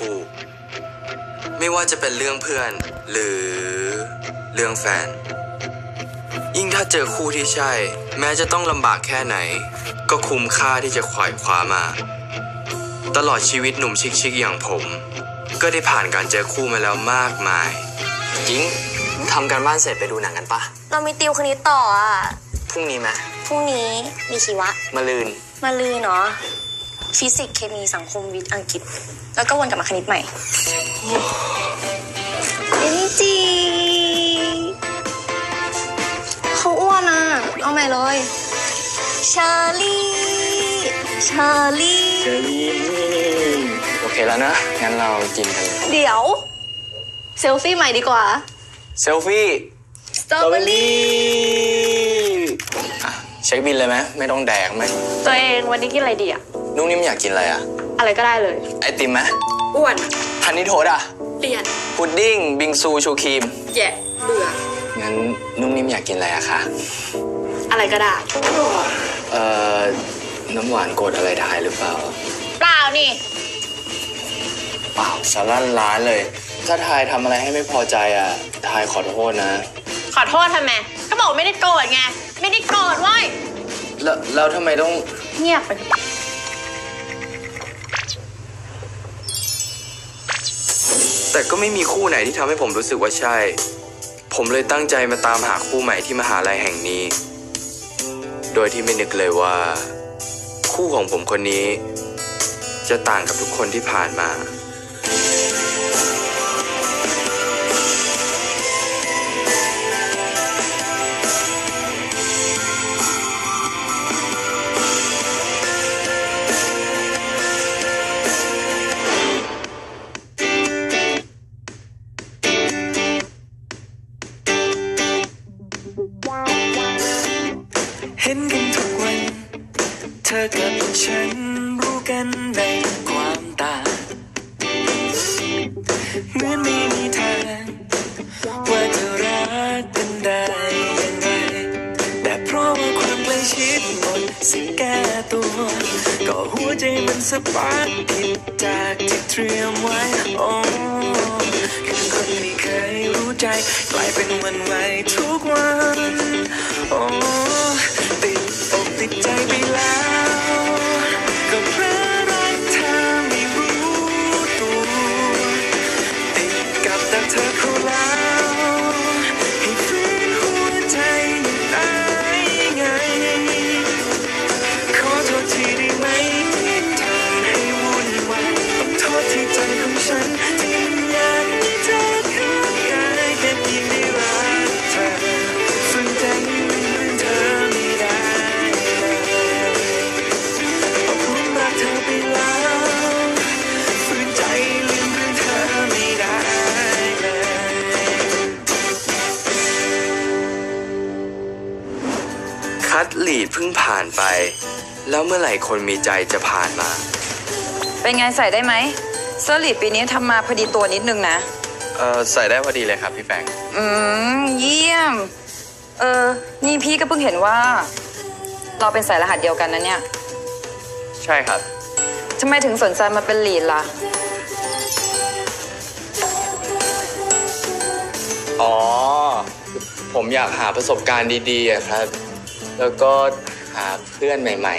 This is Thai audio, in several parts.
คู่ไม่ว่าจะเป็นเรื่องเพื่อนหรือเรื่องแฟนยิ่งถ้าเจอคู่ที่ใช่แม้จะต้องลำบากแค่ไหนก็คุ้มค่าที่จะขวายคว้ามาตลอดชีวิตหนุ่มชิคๆอย่างผมก็ได้ผ่านการเจอคู่มาแล้วมากมายยิ่งทำการบ้านเสร็จไปดูหนังกันปะเรามีติวคณิตต่ออ่ะพรุ่งนี้ไหมพรุ่งนี้มีชีวะมะรืนเนาะฟิสิกส์เคมีสังคมวิทย์อังกฤษแล้วก็วนกลับมาคณิตใหม่เอ็นจีเขาอ้วนอ่ะเอาใหม่เลยเชอรี่โอเคแล้วนะงั้นเรากินกันเดี๋ยวเซลฟี่ใหม่ดีกว่าเซลฟี่สตรอเบอรี่เช็คบินเลยไหมไม่ต้องแดกไหมตัวเองวันนี้กินอะไรดีอ่ะนุ่มนิ่มอยากกินอะไรอ่ะอะไรก็ได้เลยไอติมไหมอ้วนฮันนี่โทสอ่ะเปลี่ยนพุดดิ้งบิงซูชูครีมแย่เบื่องั้นนุ่มนิ่มอยากกินอะไรอะคะอะไรก็ได้น้ำหวานกดอะไรทายหรือเปล่าเปล่านี่เปล่าสารั่นร้านเลยถ้าทายทำอะไรให้ไม่พอใจอ่ะทายขอโทษนะขอโทษทำไมก็บอกไม่ได้โกรธไงไม่ได้โกรธเว้ยแล้วทำไมต้องเงียบไปแต่ก็ไม่มีคู่ไหนที่ทำให้ผมรู้สึกว่าใช่ผมเลยตั้งใจมาตามหาคู่ใหม่ที่มหาลัยแห่งนี้โดยที่ไม่นึกเลยว่าคู่ของผมคนนี้จะต่างกับทุกคนที่ผ่านมาเห็นกันทุกวันเธอกับฉันรู้กันในความต่างเหมือนไม่มีทางว่าจะรักกันได้ยังไงแต่เพราะว่าความใกล้ชิดหมดสิ่งแก้ตัวก็หัวใจมันสปาร์คผิดจากที่เตรียมไว้โอ้คือคนไม่เคยรู้ใจกลายเป็นวันไหวทุกวันโอ้ติดอกติดใจไปแล้วก็เพราะรักเธอไม่รู้ตัวติดกับแต่เธอเขาแล้วให้ฟื้นหัวใจยังได้ไงขอโทษทีได้ไหมที่ทำให้วุ่นวายต้องโทษที่ใจของฉันที่อยากให้เธอเข้าใจแค่เพียงได้รักเธอฝืนใจลืมเธอไม่ได้เธอไปแล้วฝืนใจลืมเธอไม่ได้คัดลีดเพิ่งผ่านไปแล้วเมื่อไหร่คนมีใจจะผ่านมาเป็นไงใส่ได้ไหมเสื้อลีดปีนี้ทำมาพอดีตัวนิดนึงนะใส่ได้พอดีเลยครับพี่แปงเยี่ยมนี่พี่ก็เพิ่งเห็นว่าเราเป็นสายรหัสเดียวกันนะเนี่ยใช่ครับทำไมถึงสนใจมาเป็นลีดล่ะอ๋อผมอยากหาประสบการณ์ดีๆครับแล้วก็หาเพื่อนใหม่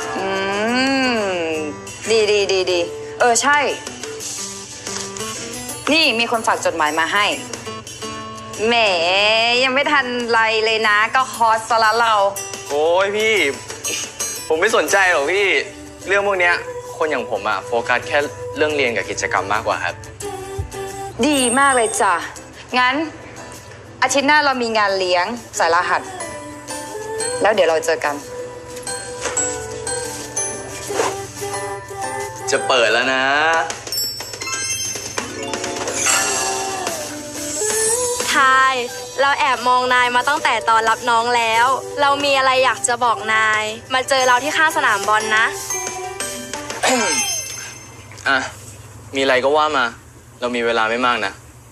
ๆดีใช่นี่มีคนฝากจดหมายมาให้แหมยังไม่ทันไรเลยนะก็ฮอตซะละเราโอ้ยพี่ผมไม่สนใจหรอกพี่เรื่องพวกเนี้ยคนอย่างผมอะโฟกัสแค่เรื่องเรียนกับกิจกรรมมากกว่าครับดีมากเลยจ้ะงั้นอาทิตย์หน้าเรามีงานเลี้ยงสายรหัสแล้วเดี๋ยวเราเจอกันจะเปิดแล้วนะทายเราแอบมองนายมาตั้งแต่ตอนรับน้องแล้วเรามีอะไรอยากจะบอกนายมาเจอเราที่ข้างสนามบอลนะมีอะไรก็ว่ามาเรามีเวลาไม่มากนะ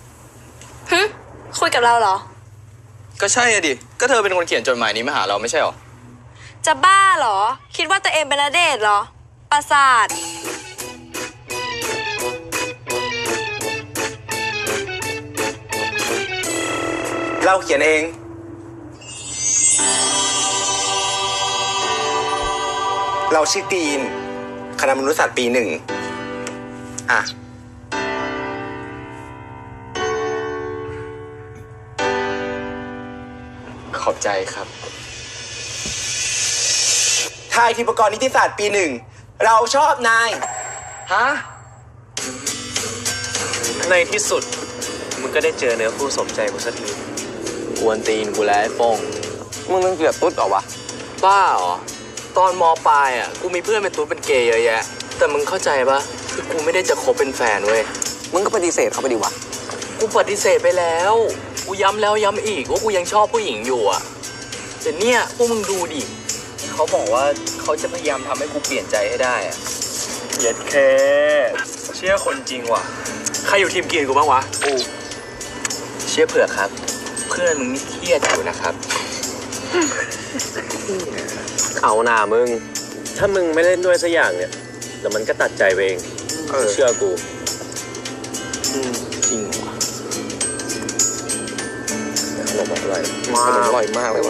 คุยกับเราเหรอก็ใช่อะดิก็เธอเป็นคนเขียนจดหมายนี้มาหาเราไม่ใช่หรอจะบ้าเหรอคิดว่าตัวเองเป็นณเดชน์เหรอประสาทเราเขียนเอง เราชื่อกรีนคณะมนุษยศาสตร์ปี 1อ่ะขอบใจครับทายทิปกรณ์นิติศาสตร์ปี 1เราชอบนายฮะในที่สุดมึงก็ได้เจอเนื้อคู่สมใจกูสักทีกวนตีนกูแล้วไอ้โป้งมึงเกลียดตุ๊ดเหรอวะบ้าเหรอ ตอนมปลายอ่ะ กูมีเพื่อนเป็นตัวเป็นเกย์เยอะแยะ แต่มึงเข้าใจปะคือกูไม่ได้จะคบเป็นแฟนเว้ยมึงก็ปฏิเสธเขาไปดิวะกูปฏิเสธไปแล้ว กูย้ำแล้วย้ำอีกว่ากูยังชอบผู้หญิงอยู่อ่ะแต่เนี่ยพวกมึงดูดิ เขาบอกว่าเขาจะพยายามทำให้กูเปลี่ยนใจให้ได้อ่ะเย็ดเคเชื่อคนจริงว่ะใครอยู่ทีมกินกูบ้างวะกูเชื่อเผื่อครับ เพื่อนมึงนี่เครียดอยู่นะครับเอาหน่ามึงถ้ามึงไม่เล่นด้วยสักอย่างเนี่ยเดี๋ยวมันก็ตัดใจไปเองเชื่อกูจริงว่ะขนมอร่อยขนมอร่อยมากเลยวะ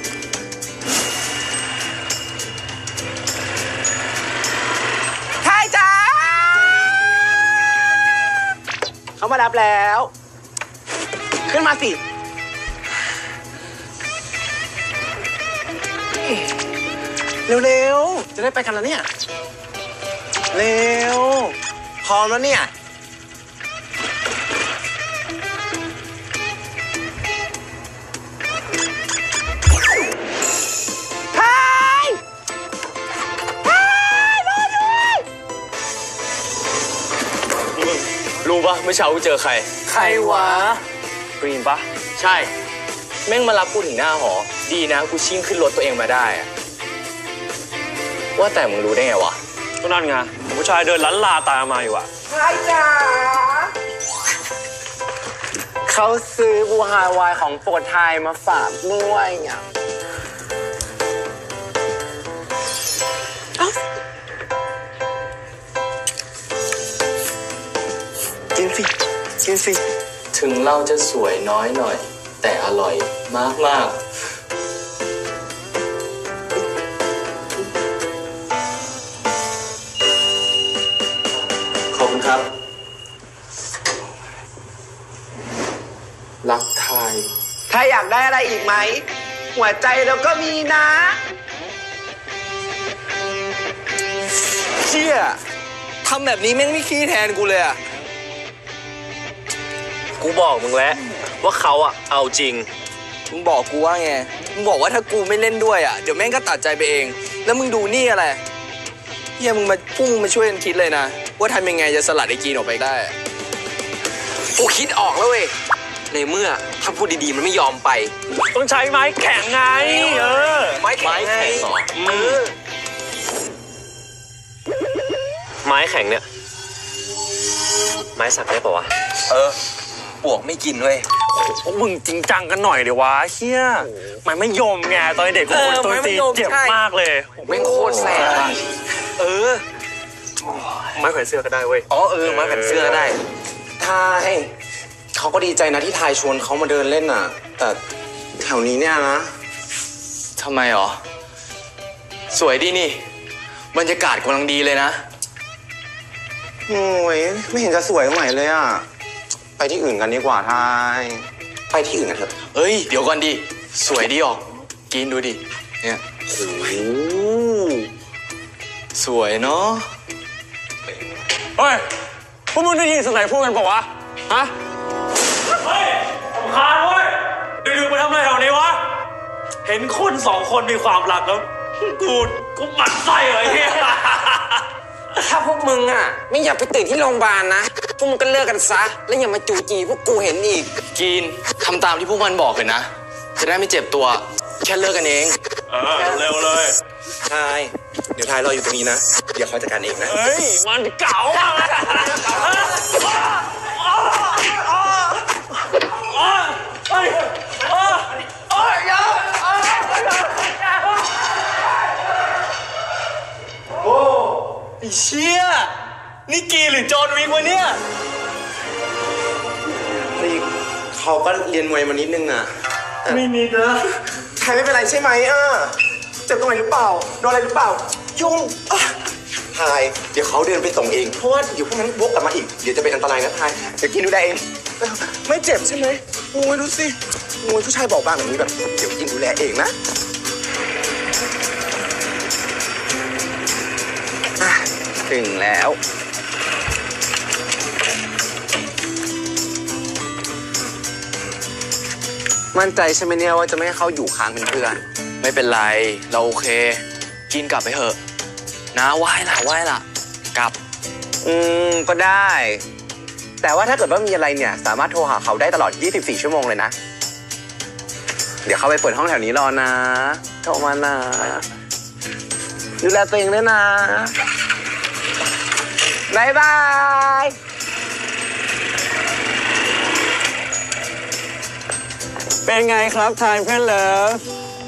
ทายจ้าเขามารับแล้ว ขึ้นมาสิ เร็วๆ จะได้ไปกันแล้วเนี่ย เร็ว พร้อมแล้วเนี่ยรู้ปะเมื่อเช้ากูเจอใครใครวะกรีนปะใช่ แม่งมารับกูถึงหน้าหอ ดีนะกูชิ่งขึ้นรถตัวเองมาได้อะว่าแต่มึงรู้ได้ไงวะก็นั่นไงผู้ชายเดินลั้นลาตามมาอยู่อ่ะใช่จ้าเขาซื้อบูฮาวายของโปรดไทยมาฝากด้วยเนี่ยกินสิ กินสิถึงเราจะสวยน้อยหน่อย แต่อร่อยมากมากขอบคุณครับ รักไทยถ้าอยากได้อะไรอีกไหม หัวใจเราก็มีนะเชี่ยทำแบบนี้แม่งไม่ขี้แทนกูเลยอะกูบอกมึงแล้วว่าเขาอ่ะเอาจริงมึงบอกกูว่าไง มึงบอกว่าถ้ากูไม่เล่นด้วยอะเดี๋ยวแม่งก็ตัดใจไปเอง แล้วมึงดูนี่อะไรเฮียมึงมาช่วยกันคิดเลยนะ ว่าทำยังไงจะสลัดไอ้กีนออกไปได้ กูคิดออกแล้วเว้ย ในเมื่อถ้าพูดดีๆมันไม่ยอมไปต้องใช้ไม้แข็งไงไม้แข็งไง ไม้แข็งเนี่ยไม้สักได้ปะวะปวกไม่กินเว้ยพวกมึงจริงจังกันหน่อยเดี๋ยววะเฮียไม้ไม่ยมไงตอนเด็กกูตัวตีเจ็บมากเลยแม่งโคตรแสบอะไม้แขวนเสื้อก็ได้เว้ยไม้แผ่นเสื้อได้ทายเขาก็ดีใจนะที่ทายชวนเขามาเดินเล่นน่ะ แต่แถวนี้เนี่ยนะทำไมหรอ สวยดีนี่ บรรยากาศกำลังดีเลยนะโอ้ยไม่เห็นจะสวยตรงไหนเลยอ่ะ ไปที่อื่นกันดีกว่าทาย ไปที่อื่นกันเถอะเฮ้ย เดี๋ยวก่อนดิ สวยดีออก กินดูดิ เนี่ยโอ้โหสวยเนาะเฮ้ยพวกมึงได้ยินสไนพูดกันปะวะฮะเฮ้ยสำคาญเว้ยดึกๆมาทำอะไรแถวนี้วะเห็นคนสองคนมีความรักแล้วกูหมั่นไส้เลยเฮียถ้าพวกมึงอ่ะไม่อยากไปตื่นที่โรงพยาบาลนะพวกมึงก็เลิกกันซะแล้วอย่ามาจูจีพวกกูเห็นอีกกินทำตามที่พวกมันบอกเลยนะ จะได้ไม่เจ็บตัว แค่เลิกกันเองเร็วเลยทาย เดี๋ยวทายรออยู่ตรงนี้นะ เดี๋ยวเขาจัดการเองนะเฮ้ยมันเก่าอ่ะไอ้เชี่ยนี่กีหรือจอห์นวิกวะเนี่ยนี่เขาเขาก็เรียนมวยมานิดนึงอ่ะไม่นิดนะใครไม่เป็นไรใช่ไหมเจ็บตรงไหนหรือเปล่าโดนอะไรหรือเปล่ายุ่งทายเดี๋ยวเขาเดินไปส่งเองเพราะว่าเดี๋ยวพวกนั้นวกกลับมาอีกเดี๋ยวจะเป็นอันตรายนะทายเดี๋ยวกินดูแลเองไม่เจ็บใช่ไหมโอ้ยดูสิโอ้ยผู้ชายบอกบ้างแบบนี้แบบเดี๋ยวกินดูแลเองนะถึงแล้วมั่นใจใช่ไหมเนี่ยว่าจะไม่ให้เขาอยู่ค้างเป็นเพื่อนไม่เป็นไรเราโอเค กินกลับไปเถอะนะไหว้ล่ะกลับก็ได้แต่ว่าถ้าเกิดว่ามีอะไรเนี่ยสามารถโทรหาเขาได้ตลอด24ชั่วโมงเลยนะเดี๋ยวเขาไปเปิดห้องแถวนี้รอนะโทรมานะดูแลตัวเองด้วยนะบ๊ายบายเป็นไงครับทายเพื่อนเลิฟ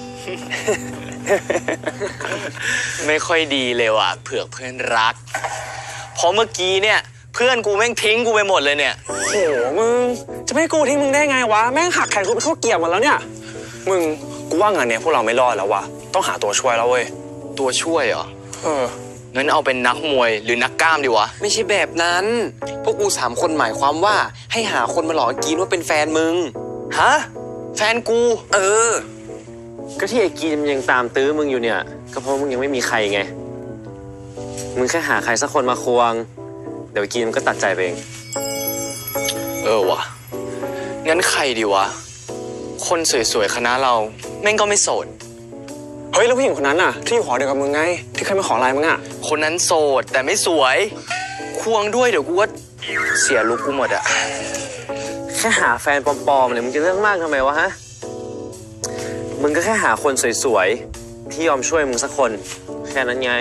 ไม่ค่อยดีเลยว่ะเผือกเพื่อนรักเพราะเมื่อกี้เนี่ยเพื่อนกูแม่งทิ้งกูไปหมดเลยเนี่ยโอ้โหมึงจะไม่ให้กูทิ้งมึงได้ไงวะแม่งหักแขนกูไปเข้าเกียร์หมดแล้วเนี่ยมึงกูว่างานเนี้ยพวกเราไม่รอดแล้ววะต้องหาตัวช่วยแล้วเว้ยตัวช่วยเหรองั้นเอาเป็นนักมวยหรือนักกล้ามดีวะไม่ใช่แบบนั้นพวกกู3 คนหมายความว่าให้หาคนมาหลอกกินว่าเป็นแฟนมึงฮะแฟนกูก็ที่ไอ้กีนยังตามตื้อมึงอยู่เนี่ยก็เพราะมึงยังไม่มีใครไงมึงแค่หาใครสักคนมาควงเดี๋ยวกีนมันก็ตัดใจไปเองวะงั้นใครดีวะคนสวยๆคณะเราแม่งก็ไม่โสดเฮ้ยแล้วผู้หญิงคนนั้นน่ะที่อยู่หอเดียวกับมึงไงที่เคยมาขอไลน์มึงอ่ะคนนั้นโสดแต่ไม่สวยควงด้วยเดี๋ยวกูว่าเสียลุคกูหมดอะแค่หาแฟนปลอมๆเนี่ยมึงจะเรื่องมากทำไมวะฮะมึงก็แค่หาคนสวยๆที่ยอมช่วยมึงสักคนแค่นั้นไง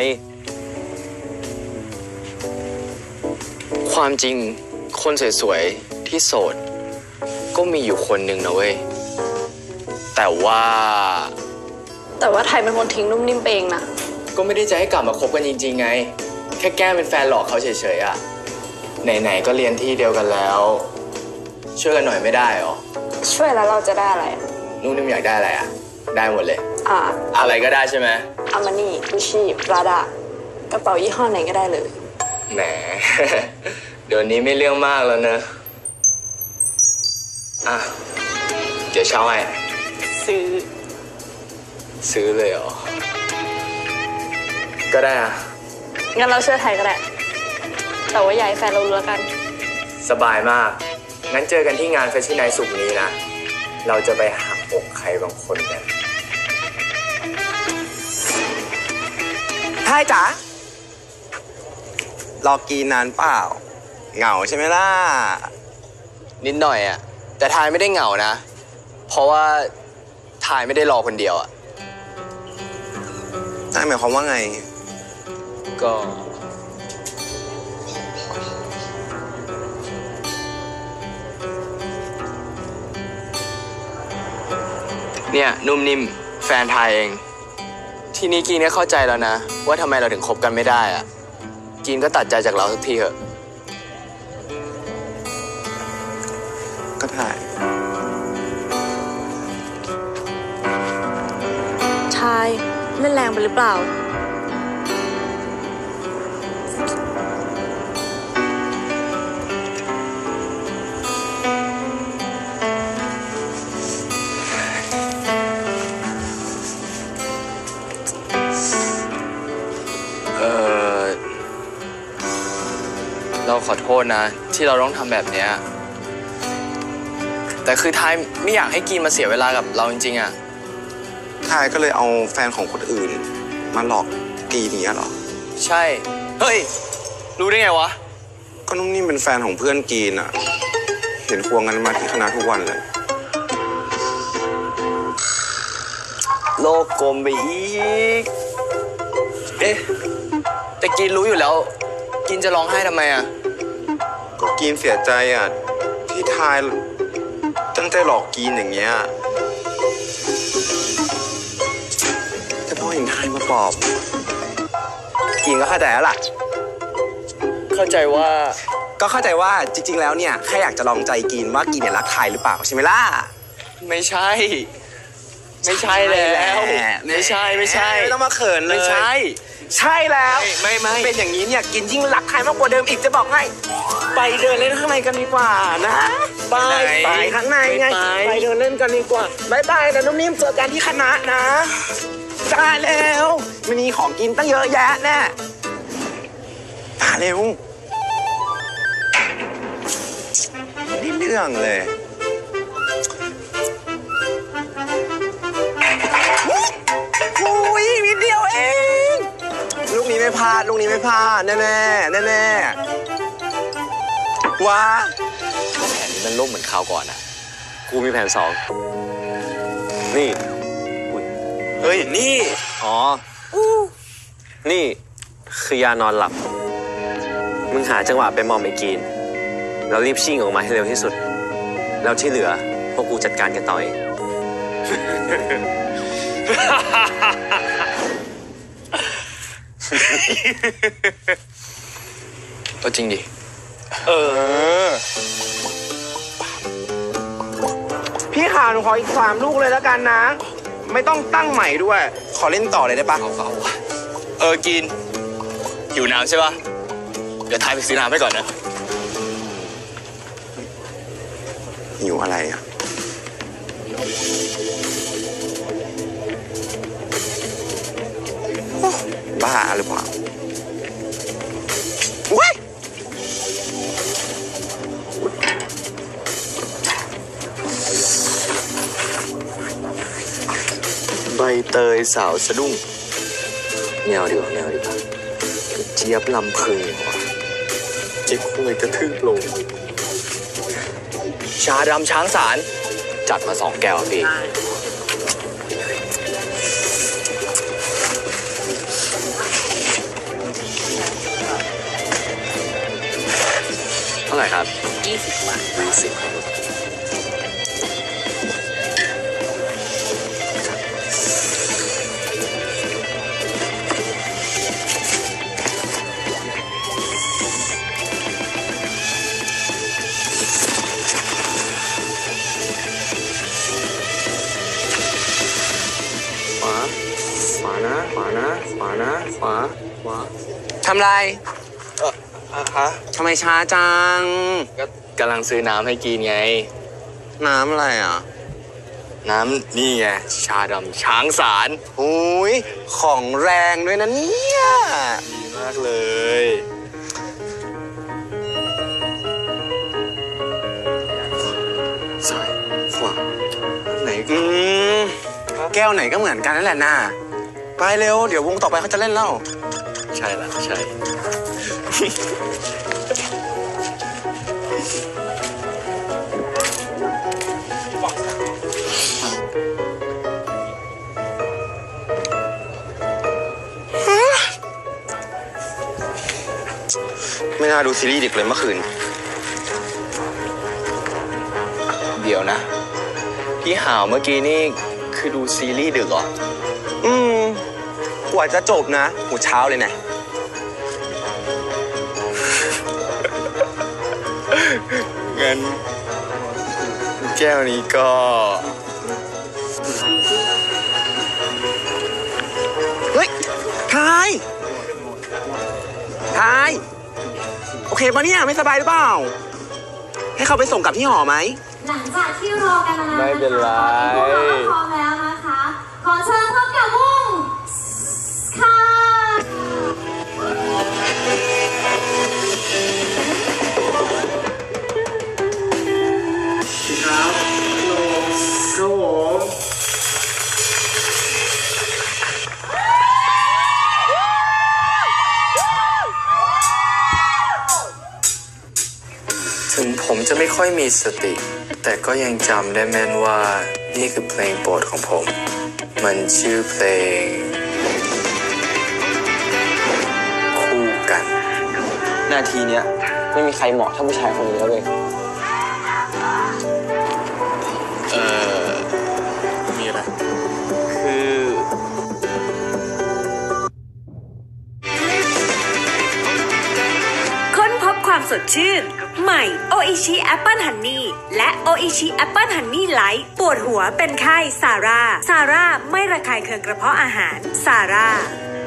ความจริงคนสวยๆที่โสดก็มีอยู่คนหนึ่งนะเว้ยแต่ว่าไทยเป็นคนทิ้งนุ่มนิ่มเองนะก็ไม่ได้จะให้กลับมาคบกันจริงๆไงแค่แกล้งเป็นแฟนหลอกเขาเฉยๆอะไหนๆก็เรียนที่เดียวกันแล้วช่วยกันหน่อยไม่ได้หรอช่วยแล้วเราจะได้อะไรนุ่มนิ่มอยากได้อะไรอะได้หมดเลยอะไรก็ได้ใช่ไหมอามานี่กุชชี่ปราดากระเป๋ายี่ห้อไหนก็ได้เลยแหม เดี๋ยวนี้ไม่เรื่องมากแล้วนะเดี๋ยวเช่าให้ซื้อเลยเหรอก็ได้งั้นเราเชื่อไทยก็ได้แต่ว่าอย่าให้แฟนเรารู้แล้วกันสบายมากงั้นเจอกันที่งานแฟชั่นไนท์ศุกร์นี้นะเราจะไปหักอกใครบางคนกันทายจ๋ารอกีนานเปล่าเหงาใช่ไหมล่ะนิดหน่อยอะแต่ทายไม่ได้เหงานะเพราะว่าทายไม่ได้รอคนเดียวอะทายหมายความว่าไงก็เนี่ยนุ่มนิ่มแฟนทายเองทีนี้กีนก็เข้าใจแล้วนะว่าทำไมเราถึงคบกันไม่ได้อะกีนก็ตัดใจจากเราสักทีเถอะก็ได้ทายเล่นแรงไปหรือเปล่าเราขอโทษนะที่เราต้องทำแบบเนี้ยแต่คือทายไม่อยากให้กีนมาเสียเวลากับเราจริงๆอะทายก็เลยเอาแฟนของคนอื่นมาหลอกกีนี้เหรอใช่เฮ้ยรู้ได้ไงวะก็นุ่มนิ่มเป็นแฟนของเพื่อนกีนอะเห็นควงกันมาที่คณะทุกวันเลยโลกกลมไปอีกแต่กีนรู้อยู่แล้วกีนจะร้องไห้ทำไมอะก็กีนเสียใจอ่ะที่ทายตั้งใจหลอกกีนอย่างเงี้ยแต่พอเห็นทายมาปลอบกีนก็เข้าใจแล้วล่ะเข้าใจว่าก็เข้าใจว่าจริงๆแล้วเนี่ยแค่อยากจะลองใจกินว่ากินเนี่ยรักทายหรือเปล่าใช่ไหมล่ะไม่ใช่ ไม่ใช่แล้วไม่ใช่ไม่ต้องมาเขินเลยไม่ใช่ใช่แล้วไม่เป็นอย่างนี้เนี่ยกินยิ่งรักใครมากกว่าเดิมอีกจะบอกให้ไปเดินเล่นข้างในกันดีกว่านะไปข้างในไงไปเดินเล่นกันดีกว่าบายบายนะน้องนิ่มเจอกันที่คณะนะได้แล้วมันมีของกินตั้งเยอะแยะแน่มาเร็วนี่เรื่องเลยอุ้ยนิดเดียวเองลูกนี้ไม่พลาดแน่ว้าแผนนี้มันล่มเหมือนคราวก่อนอะกูมีแผน2นี่อุ๊ยเฮ้ยนี่อ๋อนี่คือยานอนหลับ มึงหาจังหวะไปมอมไอ้กีนแล้วรีบชิ่งออกมาให้เร็วที่สุด แล้วที่เหลือพวกกูจัดการกันต่อเองเอาจริงดิพี่ข่าวหนูขออีก3 ลูกเลยแล้วกันนะไม่ต้องตั้งใหม่ด้วยขอเล่นต่อเลยได้ปะกินหิวน้ำใช่ปะเดี๋ยวทายไปซื้อน้ำให้ก่อนนะหิวอะไรอ่ะบ้าหรือเปล่าเว้ยใบเตยสาวสะดุ้งแนวดีกว่าเจี๊ยบลำพึงว่ะเจ๊คุยกระทืบลงชาดำช้างสารจัดมา2 แก้วพี่เท่าไหร่ครับ20 บาทขวาทำไรทำไมช้าจังก็กำลังซื้อน้ำให้กินไงน้ำอะไรอ่ะน้ำนี่ไงชาดำช้างสารอุ้ยของแรงด้วยนะเนี่ยดีมากเลยซ้ายขวาไหนแก้วไหนก็เหมือนกันนั่นแหละน่าไปเร็วเดี๋ยววงต่อไปเขาจะเล่นแล้วใช่ละใช่ไม่น่าดูซีรีส์ดึกเลยเมื่อคืนเดี๋ยวนะพี่หาวเมื่อกี้นี่คือดูซีรีส์ดึกเหรอกว่าจะจบนะหัวเช้าเลยนะงั้นแก้วนี้ก็เฮ้ยทายโอเคปะเนี่ยไม่สบายหรือเปล่าให้เขาไปส่งกลับที่หอไหมหลังจากที่รอกันมานานไม่เป็นไรพวกเราก็พร้อมแล้วนะคะขอเชิญพบกับวงค่ะครับโลครับผมถึงผมจะไม่ค่อยมีสติแต่ก็ยังจำได้แม่นว่านี่คือเพลงโปรดของผมมันชื่อเพลงคู่กันนาทีเนี้ยไม่มีใครเหมาะเท่าผู้ชายคนนี้แล้วเลยมีอะไรคือค้นพบความสดชื่นใหม่โออิชิแอปเปิลฮันนี่และโออิชิแอปเปิลฮันนี่ไลท์ปวดหัวเป็นไข้ซาร่าไม่ระคายเคืองกระเพาะอาหารซาร่า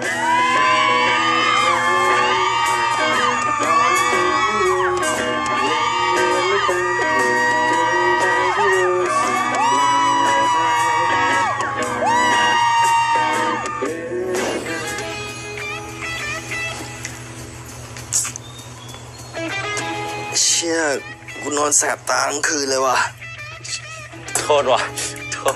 เชี่ยกูนอนแสบตาทั้งคืนเลยว่ะโทษว่ะโทษ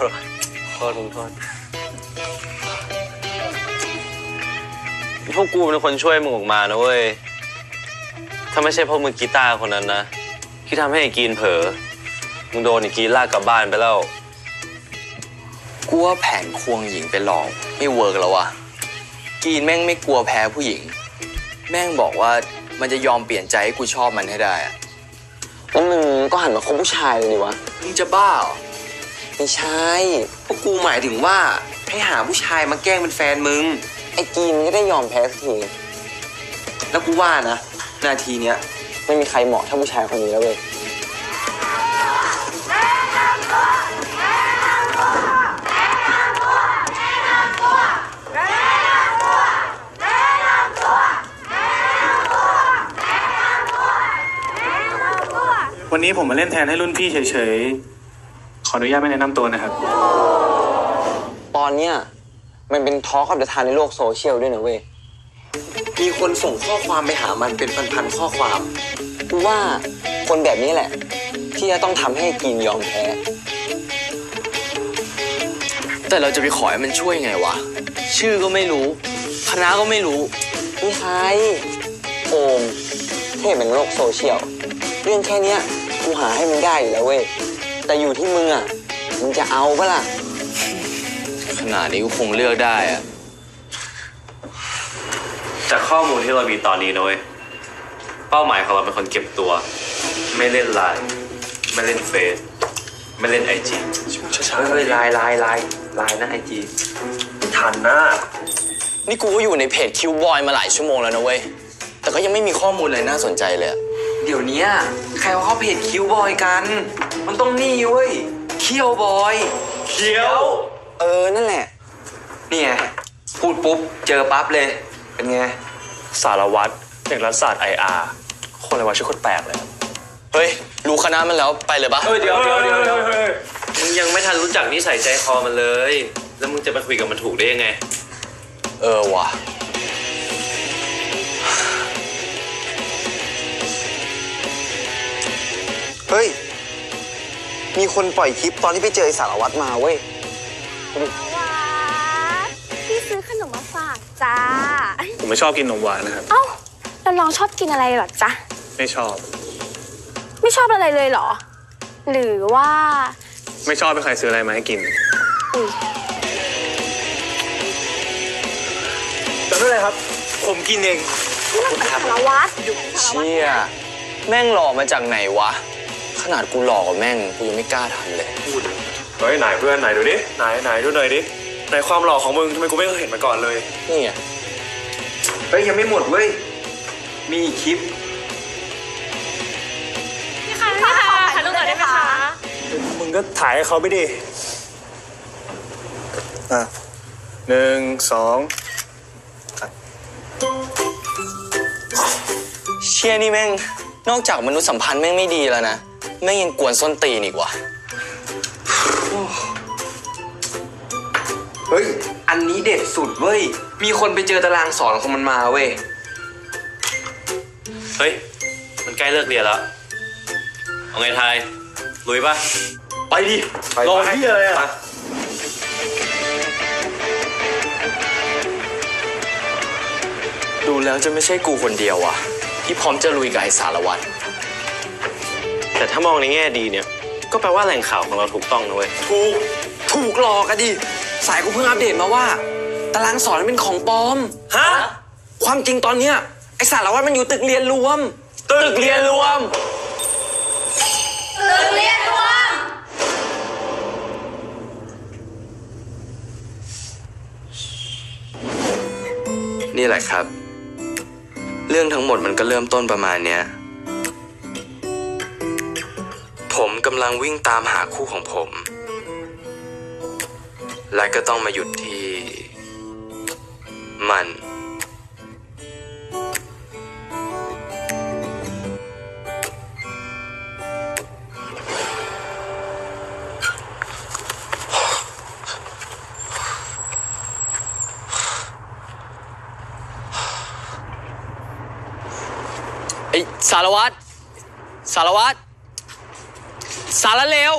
พวกกูเป็นคนช่วยมึงออกมานะเว้ยถ้าไม่ใช่เพราะมือกีตาร์คนนั้นนะที่ทำให้ไอ้กีนเผลอมึงโดนไอ้กีนลากกลับบ้านไปแล้วกูว่าแผนควงหญิงไปหลอกไม่เวิร์กแล้ววะกีนแม่งไม่กลัวแพ้ผู้หญิงแม่งบอกว่ามันจะยอมเปลี่ยนใจให้กูชอบมันให้ได้อะแล้วมึงก็หันมาคบผู้ชายเลยดิวะมึงจะบ้าเหรอไม่ใช่พวกกูหมายถึงว่าให้หาผู้ชายมาแกล้งเป็นแฟนมึงไอ้กีนมันก็ได้ยอมแพ้สักทีแล้วกูว่านะนาทีเนี้ยไม่มีใครเหมาะเท่าผู้ชายคนนี้แล้วเว้ยวันนี้ผมมาเล่นแทนให้รุ่นพี่เฉยๆขออนุญาตไม่แนะนำตัวนะครับตอนเนี้ยมันเป็นทอล์กกับเดอะทานในโลกโซเชียลด้วยนะเว้ยมีคนส่งข้อความไปหามันเป็นพันๆข้อความกูว่าคนแบบนี้แหละที่จะต้องทำให้กีนยอมแพ้แต่เราจะไปขอให้มันช่วยไงวะชื่อก็ไม่รู้คณะก็ไม่รู้ไม่ใช่โอมเทพเป็นโลกโซเชียลเรื่องแค่เนี้ยกูหาให้มึงได้อยู่แล้วเว้ยแต่อยู่ที่มึงอ่ะมึงจะเอาปะล่ะขนาดนี้กูคงเลือกได้อะจากข้อมูลที่เรามีตอนนี้นะเว้ยเป้าหมายของเราเป็นคนเก็บตัวไม่เล่นไลน์ไม่เล่นเฟซไม่เล่นIG ช้าๆเลยไลน์นะIGทันนะนี่กูก็อยู่ในเพจคิวบอยมาหลายชั่วโมงแล้วนะเว้ยแต่ก็ยังไม่มีข้อมูลอะไรน่าสนใจเลยเดี๋ยวนี้ใครว่าเขาเพจคิวบอยกันมันต้องนี่เว้ยเคียวบอยเคียวนั่นแหละนี่ไงพูดปุ๊บเจอปั๊บเลยเป็นไงสารวัตรเด็กรัฐศาสตร์ IR คนอะไรวะชื่อคนแปลกเลยเฮ้ยรู้คณะมันแล้วไปเลยปะเดี๋ยวมึงยังไม่ทันรู้จักนิสัยใจคอมันเลยแล้วมึงจะไปคุยกับมันถูกได้ยังไงว่ะเฮ้ยมีคนปล่อยคลิปตอนที่ไปเจอสารวัตรมาเว้ยพี่ซื้อขนมมาฝากจ้าผมไม่ชอบกินนมหวานนะครับเอ้าแล้วน้องชอบกินอะไรหรอจ๊ะไม่ชอบอะไรเลยเหรอหรือว่าไม่ชอบไปใครซื้ออะไรมาให้กินแต่ไม่เป็นไรครับผมกินเองสารวัตรเชี่ยแม่งหล่อมาจากไหนวะขนาดกูหล่อกว่าแม่งกูยังไม่กล้าทำเลยพูดเฮ้ยไหนเพื่อนไหนดูดิไหนดูหน่อยดิไหนความหล่อของมึงทำไมกูไม่เคยเห็นมาก่อนเลยนี่ไงเฮ้ยยังไม่หมดเว้ยมีคลิปพี่คะถ่ายรูปหน่อยได้ไหมคะมึงก็ถ่ายให้เขาไปดิ1 2 เชี่ยนี่แม่งนอกจากมนุษยสัมพันธ์แม่งไม่ดีแล้วนะแม่งยังกวนส้นตีนอีกว่ะเฮ้ยอันนี้เด็ดสุดเว้ยมีคนไปเจอตารางสอนของมันมาเว้ยเฮ้ยมันใกล้เลิกเรียนแล้วเอาไงทายลุยป่ะไปดิรอที่อะไรอ่ะดูแล้วจะไม่ใช่กูคนเดียวว่ะที่พร้อมจะลุยกับไอ้สารวัตรแต่ถ้ามองในแง่ดีเนี่ยก็แปลว่าแหล่งข่าวของเราถูกต้องนะเว้ยถูกหลอกกันดิสายกูเพิ่งอัปเดตมาว่าตารางสอนเป็นของปลอมฮะความจริงตอนเนี้ยไอ้สารวัตรมันอยู่ตึกเรียนรวมนี่แหละครับเรื่องทั้งหมดมันก็เริ่มต้นประมาณเนี้ยผมกำลังวิ่งตามหาคู่ของผม และก็ต้องมาหยุดที่มันไอ้สารวัตรสารวัตรสารเลว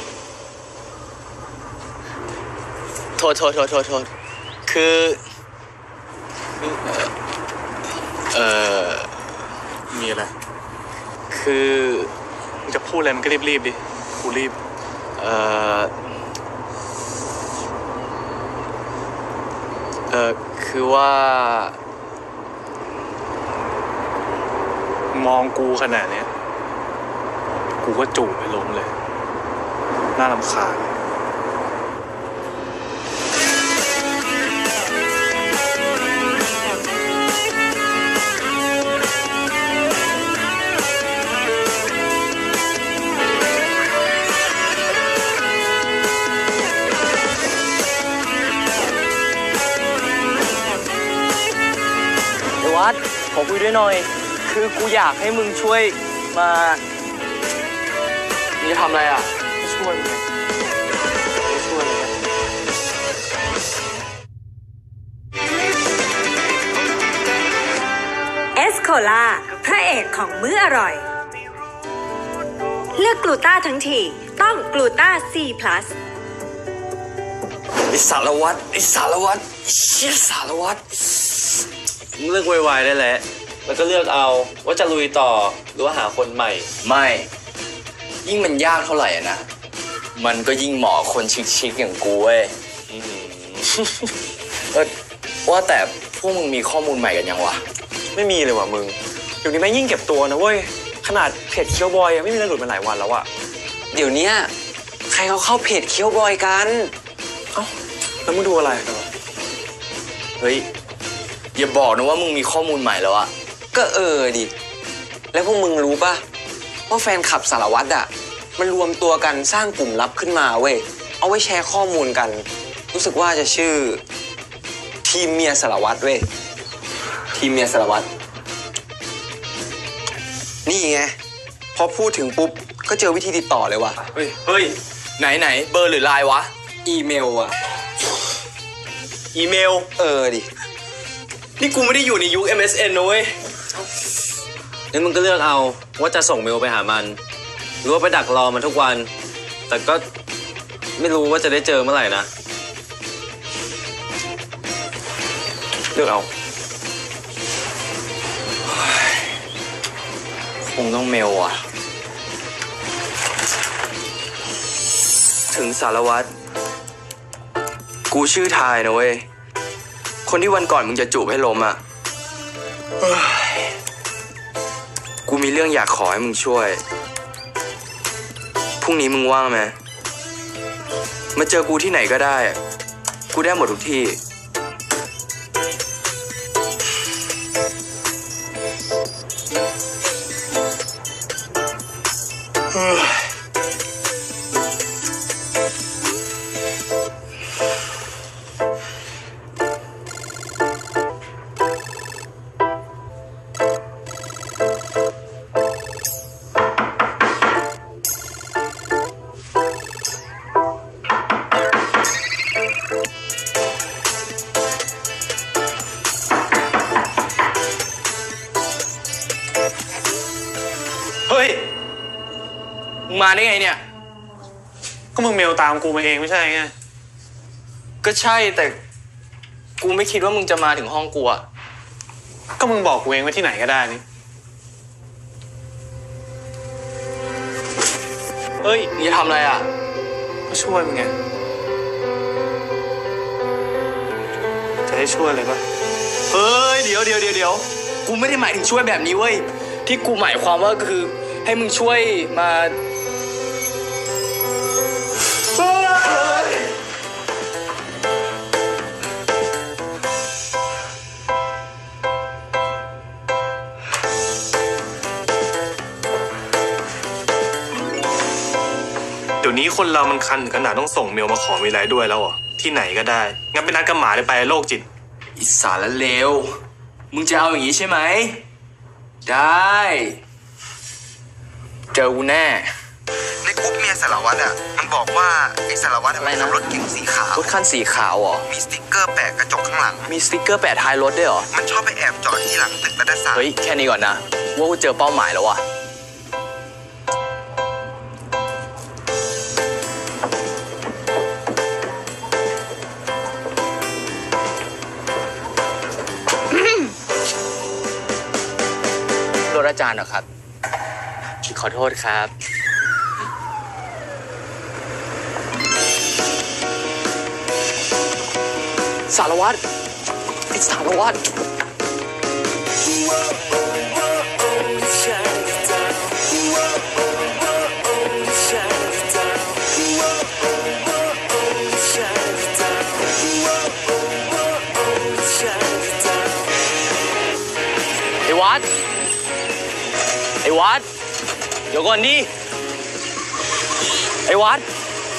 โทษคือมีอะไรคือมึงจะพูดอะไรมันก็รีบดิกูรีบคือว่ามองกูขนาดเนี้ยกูก็จูบไปล้มเลยน่ารำคาญวัดขอคุยด้วยหน่อยคือกูอยากให้มึงช่วยมามึงจะทำอะไรอ่ะช่วยมึงช่วยเลยเอสโคล่าพระเอกของมื้ออร่อย เลือกกลูต้าทั้งทีต้องกลูต้า C+ ไอ้สารวัตรเชี่ยสารวัตรเลือกไวๆได้แหละแล้วก็เลือกเอาว่าจะลุยต่อหรือว่าหาคนใหม่ไม่ยิ่งมันยากเท่าไหร่นะมันก็ยิ่งเหมาะคนชิคๆอย่างกูเว้ยว่าแต่พวกมึงมีข้อมูลใหม่กันยังวะไม่มีเลยว่ะมึงเดี๋ยวนี้แม่งยิ่งเก็บตัวนะเว้ยขนาดเพจเคียวบอยยังไม่มีอะไรหลุดมาหลายวันแล้วอะเดี๋ยวนี้ใครเขาเข้าเพจเคี้ยวบอยกันเอ้าแล้วมึงดูอะไรเฮ้ยอย่าบอกนะว่ามึงมีข้อมูลใหม่แล้วอะก็ดิแล้วพวกมึงรู้ป่ะว่าแฟนคลับสารวัตรอะมันรวมตัวกันสร้างกลุ่มลับขึ้นมาเว้ยเอาไว้แชร์ข้อมูลกันรู้สึกว่าจะชื่อทีมเมียสารวัตรเว้ยทีมเมียสารวัตรนี่ไงพอพูดถึงปุ๊บก็เจอวิธีติดต่อเลยว่ะเฮ้ยไหนเบอร์หรือไลน์วะอีเมลอะอีเมลดินี่กูไม่ได้อยู่ในยุค MSN นะเว้ยงั้นมึงก็เลือกเอาว่าจะส่งเมลไปหามันหรือว่าไปดักรอมันทุกวันแต่ก็ไม่รู้ว่าจะได้เจอเมื่อไหร่นะเลือกเอาคงต้องเมลอ่ะถึงสารวัตรกูชื่อทายนะเว้ยคนที่วันก่อนมึงจะจูบให้ล้มอ่ะกูมีเรื่องอยากขอให้มึงช่วยพรุ่งนี้มึงว่างไหมมาเจอกูที่ไหนก็ได้กูได้หมดทุกที่เฮ้ยมึงมาได้ไงเนี่ยก็มึงเมลตามกูมาเองไม่ใช่ไงก็ใช่แต่กูไม่คิดว่ามึงจะมาถึงห้องกูอ่ะก็มึงบอกกูเองว่าที่ไหนก็ได้นี่เฮ้ยมึงจะทำอะไรอ่ะก็ช่วยมึงไงจะให้ช่วยเลยปะเฮ้ยเดี๋ยวกูไม่ได้หมายถึงช่วยแบบนี้เว้ยที่กูหมายความว่าคือให้มึงช่วยมาดี๋ยวนี้คนเรามันคันถึงขนาดต้องส่งเมลมาขอมีอะไรด้วยแล้วเหรอที่ไหนก็ได้งั้นไปนัดกับหมาเลยไปโรคจิตอิสารเลวมึงจะเอาอย่างนี้ใช่ไหมได้ เจอกูแน่ในกรุ๊ปเมียสารวัตรอ่ะมันบอกว่าไอ้สารวัตรมันขับรถเก๋งสีขาวรถคันสีขาวเหรอมีสติ๊กเกอร์แปะกระจกข้างหลังมีสติ๊กเกอร์แปะท้ายรถด้วยเหรอมันชอบไปแอบจอดที่หลังตึกรัฐศาสตร์เฮ้ยแค่นี้ก่อนนะว่ากูเจอเป้าหมายแล้วว่ะรถอาจารย์เหรอครับขอโทษครับสารวัตรสารวัตรไอ้วัดเดี๋ยวก่อนดิไอ้วัด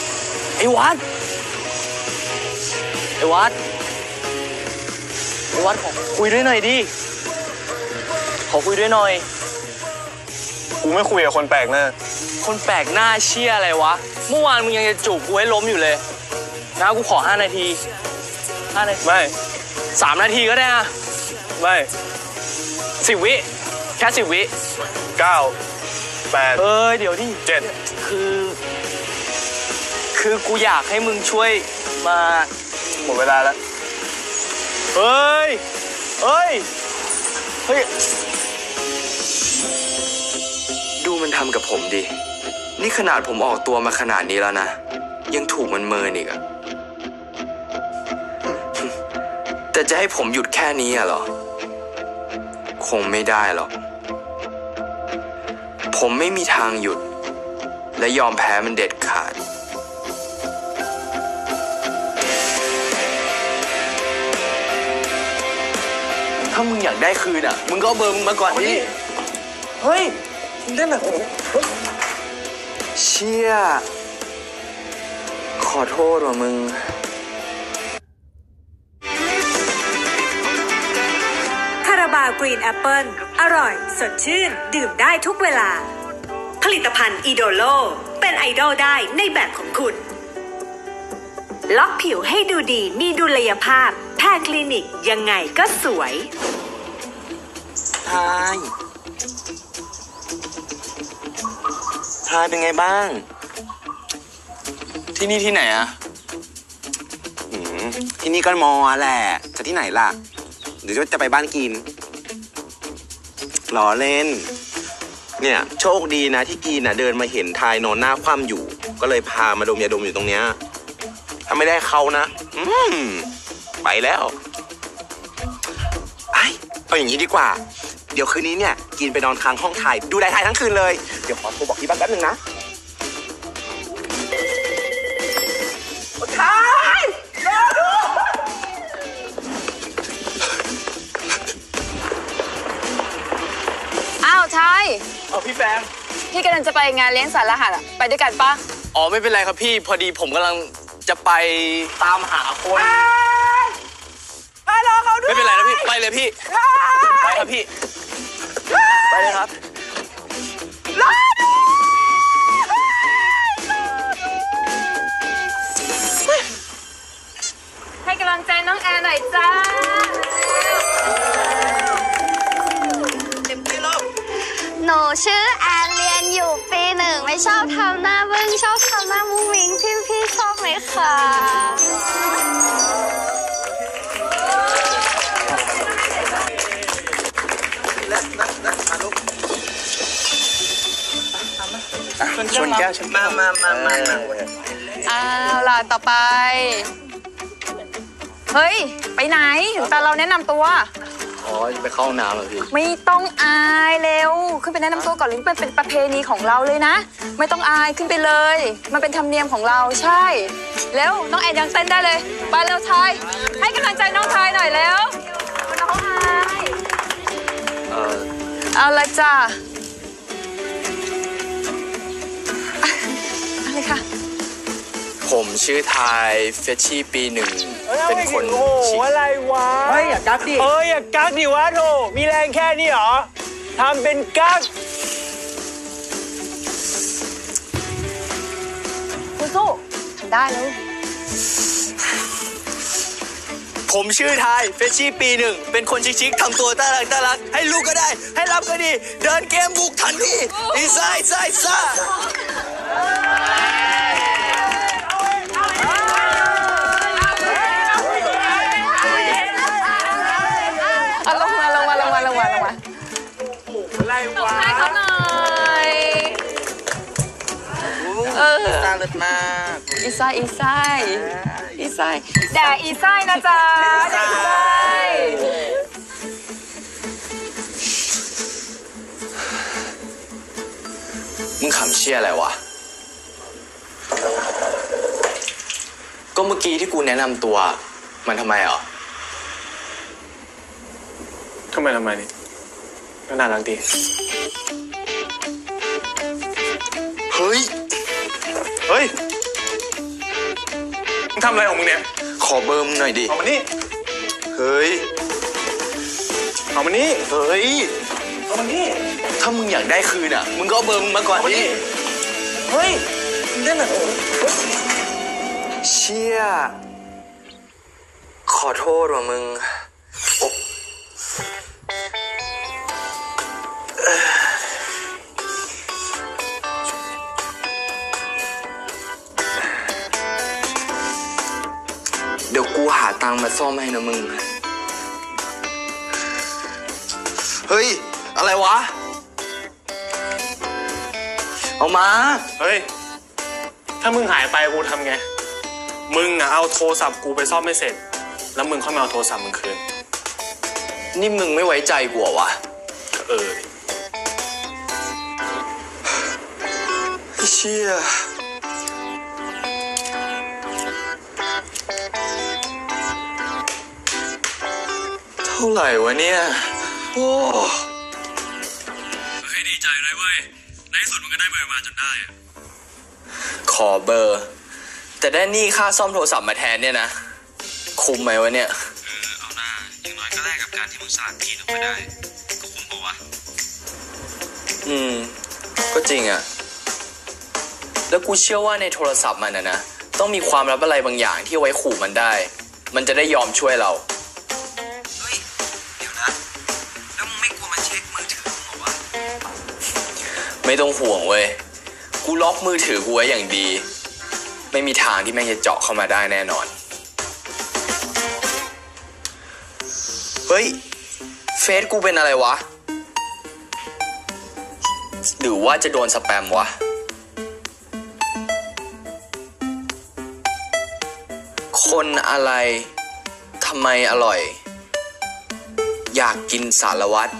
ขอคุยด้วยหน่อยดิขอคุยด้วยหน่อยกูไม่คุยกับคนแปลกหน้าคนแปลกหน้าเชี่ยอะไรวะเมื่อวานมึงยังจะจูบกูให้ล้มอยู่เลยนะกูขอ5 นาทีไม่ 3 นาทีก็ได้อะไม่ 10 วิแค่10 วิ 9 8 เดี๋ยวดิ 7 คือกูอยากให้มึงช่วยมาหมดเวลาแล้วเฮ้ยดูมันทำกับผมดินี่ขนาดผมออกตัวมาขนาดนี้แล้วนะยังถูกมันเมินอีกอะแต่จะให้ผมหยุดแค่นี้อะเหรอคงไม่ได้หรอกผมไม่มีทางหยุดและยอมแพ้มันเด็ดขาดถ้ามึงอยากได้คืนอ่ะมึงก็เอาเบอร์มึงมาก่อนดิเฮ้ยมึงได้แบบเชี่ยขอโทษว่ะมึงคาราบาวกรีนแอปเปิ้ลอร่อยสดชื่นดื่มได้ทุกเวลาผลิตภัณฑ์อีโดโลเป็นไอดอลได้ในแบบของคุณล็อกผิวให้ดูดีมีดุลยภาพแพรคลินิกยังไงก็สวยทายเป็นไงบ้างที่นี่ที่ไหนอะที่นี่ก็มอแหละจะที่ไหนล่ะหรือจะไปบ้านกินล้อเล่นเนี่ยโชคดีนะที่กีนเดินมาเห็นทายนอนหน้าคว่ำอยู่ก็เลยพามาดมยาดมอยู่ตรงเนี้ยถ้าไม่ได้เขานะไปแล้วเอาอย่างนี้ดีกว่าเดี๋ยวคืนนี้เนี่ยกินไปนอนค้างห้องถ่ายดูได้ถ่ายทั้งคืนเลยเดี๋ยวขอโทรบอกที่บ้านแป๊บนึงนะถ่ายอ้าวทายพี่แฟมพี่กำลังจะไปงานเลี้ยงสารรหัสไปด้วยกันปะอ๋อไม่เป็นไรครับพี่พอดีผมกำลังจะไปตามหาคนไปรอเขาด้วยไม่เป็นไรนะพี่ไปเลยพี่ไปครับพี่ไปเลยครับรอด้วยให้กำลังใจน้องแอร์หน่อยจ้าหนูชื่อแอนเรียนอยู่ปี 1ไม่ชอบทำหน้าบึ้งชอบทำหน้ามุ้งมิ้งพี่ชอบไหมคะชนแก้วมาอ้าวล่ะต่อไปเฮ้ยไปไหนถึงตาเราแนะนำตัวอ๋อไปเข้าห้องน้ำเหรอพี่ไม่ต้องอายเร็วขึ้นไปแนะนำตัวก่อนเลยเป็นประเพณีของเราเลยนะไม่ต้องอายขึ้นไปเลยมันเป็นธรรมเนียมของเราใช่แล้วน้องแอนยังเต้นได้เลยไปเร็วทายให้กำลังใจน้องทายหน่อยแล้วน้องทายเอาละจ้าอะไรคะผมชื่อทายเฟชชี่ปีหนึ่งเป็นคนโอ้โหอะไรวะเฮ้ยอย่ากักดิอย่ากักดิวะโธ่มีแรงแค่นี้เหรอทำเป็นกักสู้ทำได้แล้วผมชื่อทายเฟชชี่ปีหนึ่งเป็นคนชิคๆทำตัวน่ารักให้ลูกก็ได้ให้รับก็ดีเดินเกมบุกทันทีอีซ่าลงมาอะไรวะให้เขาหน่อยตาเลิศมากอีไซแด่อีไซนะจ๊ะแด่อีไซมึงขำเชี่ยอะไรวะก็เมื่อกี้ที่กูแนะนำตัวมันทำไมอ่ะทำไมนี่ก็น่ารักดีเฮ้ยมึงทำอะไรของมึงเนี่ยขอเบอร์มึงหน่อยดิเอามานี่เฮ้ยเอามานี่ถ้ามึงอยากได้คืนอ่ะมึงก็เอาเบอร์มึงมาก่อนดิเฮ้ยนั่นน่ะเชี่ยขอโทษว่ะมึงเดี๋ยวกูหาตังค์มาซ่อมให้นะมึงเฮ้ยอะไรวะเอามาเฮ้ยถ้ามึงหายไปกูทำไงมึงเอาโทรศัพท์กูไปซ่อมไม่เสร็จแล้วมึงค่อยมาเอาโทรศัพท์มึงคืนนี่มึงไม่ไว้ใจกูวะเชี่ยเท่าไหร่วะเนี่ยโอ้เฮ้ยดีใจเลยเว้ยในที่สุดมึงก็ได้เบอร์มาจนได้อะขอเบอร์แต่ได้หนี้ค่าซ่อมโทรศัพท์มาแทนเนี่ยนะคุ้มไหมวะเนี่ยเอาหน้าอย่างน้อยก็แลกกับการที่มึงสลัดพี่ออกมาได้ก็คุ้มปะวะก็จริงอะแล้วกูเชื่อว่าในโทรศัพท์มันนะต้องมีความลับอะไรบางอย่างที่เอาไว้ขู่มันได้มันจะได้ยอมช่วยเราเฮ้ยเดี๋ยวนะแล้วมึงไม่กลัวมันเช็คมือถือมึงเหรอวะไม่ต้องห่วงเว้ยกูล็อกมือถือกูไว้อย่างดีไม่มีทางที่แม่งจะเจาะเข้ามาได้แน่นอนเฮ้ยเฟซกูเป็นอะไรวะหรือว่าจะโดนสแปมวะคนอะไรทำไมอร่อยอยากกินสารวัตร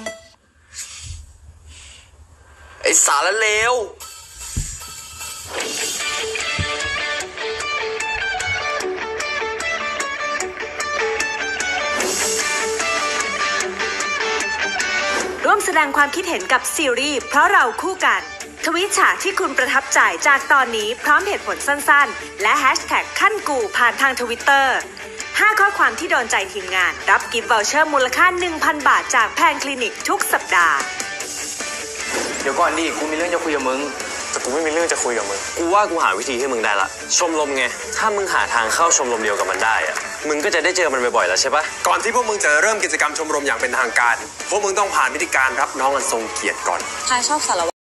ไอสารเลวร่วมแสดงความคิดเห็นกับซีรีส์เพราะเราคู่กันทวีตฉากที่คุณประทับใจจากตอนนี้พร้อมเหตุผลสั้นๆและแฮชแท็กขั้นกูผ่านทาง Twitter 5 ข้อความที่โดนใจทีมงานรับกิฟต์วอลเชอร์มูลค่า 1,000 บาทจากแพนคลินิกทุกสัปดาห์เดี๋ยวก่อนดิกูมีเรื่องจะคุยกับมึงแต่กูไม่มีเรื่องจะคุยกับมึงกูว่ากูหาวิธีให้มึงได้ละชมรมไงถ้ามึงหาทางเข้าชมรมเดียวกับมันได้อะมึงก็จะได้เจอมันบ่อยๆแล้วใช่ปะก่อนที่พวกมึงจะเริ่มกิจกรรมชมรมอย่างเป็นทางการพวกมึงต้องผ่านวิธีการรับน้องอันทรงเกียรติก่อนชายชอบสาร